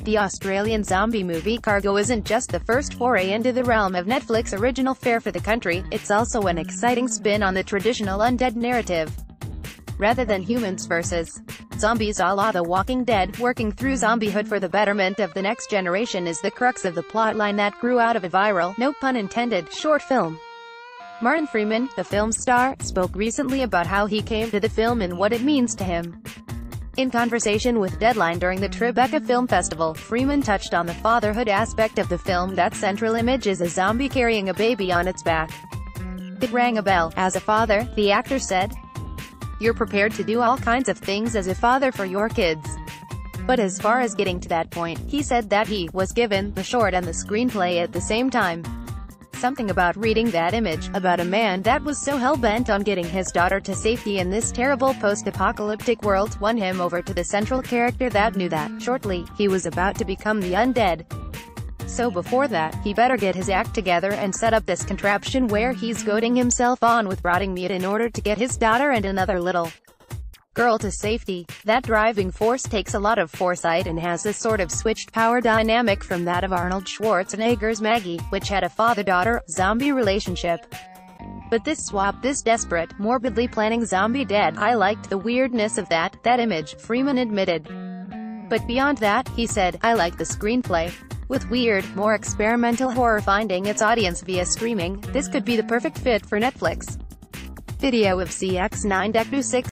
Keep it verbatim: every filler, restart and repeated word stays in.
The Australian zombie movie Cargo isn't just the first foray into the realm of Netflix original fare for the country, it's also an exciting spin on the traditional undead narrative. Rather than humans versus zombies a la The Walking Dead, working through zombiehood for the betterment of the next generation is the crux of the plotline that grew out of a viral, no pun intended, short film. Martin Freeman, the film star, spoke recently about how he came to the film and what it means to him. In conversation with Deadline during the Tribeca Film Festival, Freeman touched on the fatherhood aspect of the film. That central image is a zombie carrying a baby on its back. It rang a bell. As a father, the actor said, "You're prepared to do all kinds of things as a father for your kids." But as far as getting to that point, he said that he was given the short and the screenplay at the same time. Something about reading that image, about a man that was so hell-bent on getting his daughter to safety in this terrible post-apocalyptic world, won him over to the central character that knew that, shortly, he was about to become the undead. So before that, he better get his act together and set up this contraption where he's goading himself on with rotting meat in order to get his daughter and another little girl to safety. That driving force takes a lot of foresight and has a sort of switched power dynamic from that of Arnold Schwarzenegger's Maggie, which had a father-daughter, zombie relationship. But this swap, this desperate, morbidly planning zombie dead, I liked the weirdness of that, that image, Freeman admitted. But beyond that, he said, I like the screenplay. With weird, more experimental horror finding its audience via streaming, this could be the perfect fit for Netflix. Video of C X nine Deck six